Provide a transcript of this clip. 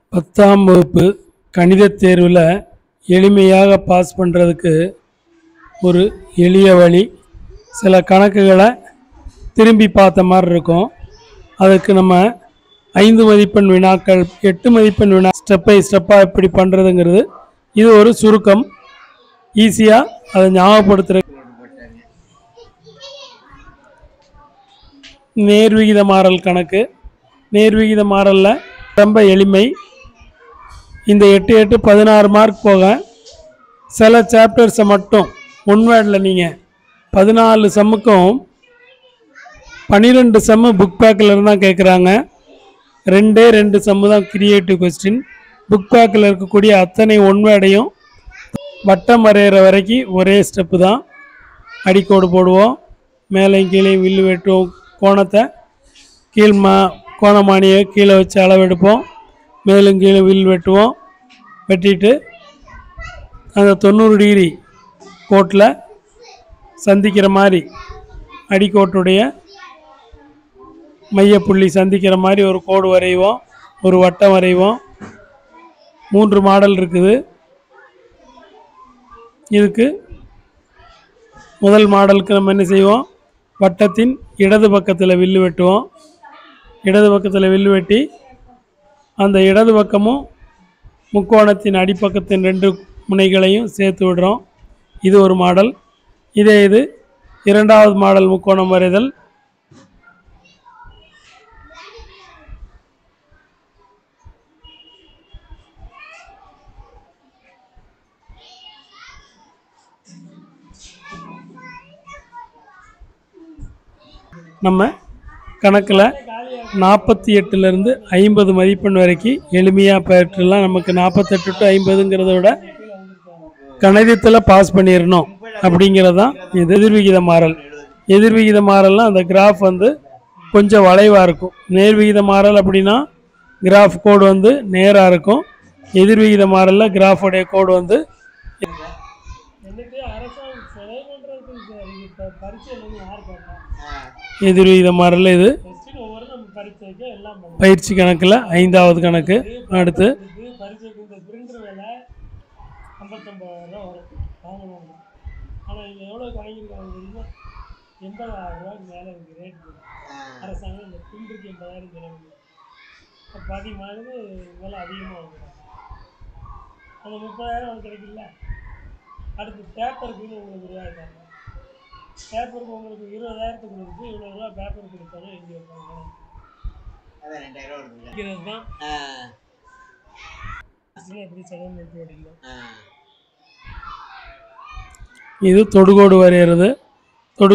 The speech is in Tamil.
10ஆம் வகுப்பு கணிதத் தேர்வில் எளிமையாக பாஸ் பண்ணுறதுக்கு ஒரு எளிய வழி. சில கணக்குகளை திரும்பி பார்த்த மாதிரி இருக்கும். அதுக்கு நம்ம 5 மதிப்பெண் வினாக்கள் 8 மதிப்பெண் வினா ஸ்டெப் பை ஸ்டெப்பாக எப்படி பண்ணுறதுங்கிறது இது ஒரு சுருக்கம். ஈஸியாக அதை ஞாபகப்படுத்துகிற நேர்விகித மாறல் கணக்கு. நேர்விகித மாறலில் ரொம்ப எளிமை. இந்த 8 8 16 மார்க் போக சில சாப்டர்ஸை மட்டும் ஒன் வேர்டில் நீங்கள் 14 சம்முக்கும் 12 சம்மு புக் பேக்கில் இருந்தால் கேட்குறாங்க. 2 சம்மு தான் கிரியேட்டிவ் கொஸ்டின். புக் பேக்கில் இருக்கக்கூடிய அத்தனை ஒன் வேர்டையும் வட்டம் வரைகிற வரைக்கும் ஒரே ஸ்டெப்பு தான். அடிக்கோடு போடுவோம், மேலேயும் கீழே வில்லு வெட்டுவோம், கோணத்தை கோணமானியை கீழே வச்சு அளவெடுப்போம், மேலும் கீழே வில் வெட்டுவோம். வெட்டிட்டு அந்த 90 டிகிரி கோட்டில் சந்திக்கிற மாதிரி அடிக்கோட்டுடைய மையப்புள்ளி சந்திக்கிற மாதிரி ஒரு கோடு வரைவோம், ஒரு வட்டம் வரைவோம். 3 மாடல் இருக்குது. இதுக்கு முதல் மாடலுக்கு நம்ம என்ன செய்வோம், வட்டத்தின் இடது பக்கத்தில் வில்லு வெட்டுவோம். இடது பக்கத்தில் வில்லு வெட்டி அந்த இடது பக்கமும் முக்கோணத்தின் அடிப்பக்கத்தின் 2 முனைகளையும் சேர்த்து விடுறோம். இது ஒரு மாடல். இது இரண்டாவது மாடல் முக்கோணம் வரைதல். நம்ம கணக்கில் 48லேருந்து 50 மதிப்பெண் வரைக்கும் எளிமையாக பெற்றுலாம். நமக்கு 48 to 50ங்கிறத விட கணிதத்தில் பாஸ் பண்ணிடணும் அப்படிங்கிறது தான் இது எதிர்விகித மாறல். எதிர்விகித மாறல்னால் அந்த கிராஃப் கொஞ்சம் வளைவாக இருக்கும். நேர்விகித மாறல் அப்படின்னா கிராஃப் கோடு நேராக இருக்கும். எதிர்விகித மாறலில் கிராஃபுடைய கோடு எதிர்விகித மாறல். இது பயிற்சி கணக்கில் 5வது கணக்கு. அடுத்து அடுத்து பேப்பருக்கு உங்களுக்கு ரூபாய் பேப்பருக்கு உங்களுக்கு 20,000 கொடுத்து இவ்வளோ ரூபா பேப்பர் கொடுத்தாலும் எழுதி வைப்பாங்க. அதான் 2000 தான் எப்படி செலவு. இது தொடுகோடு வரைகிறது.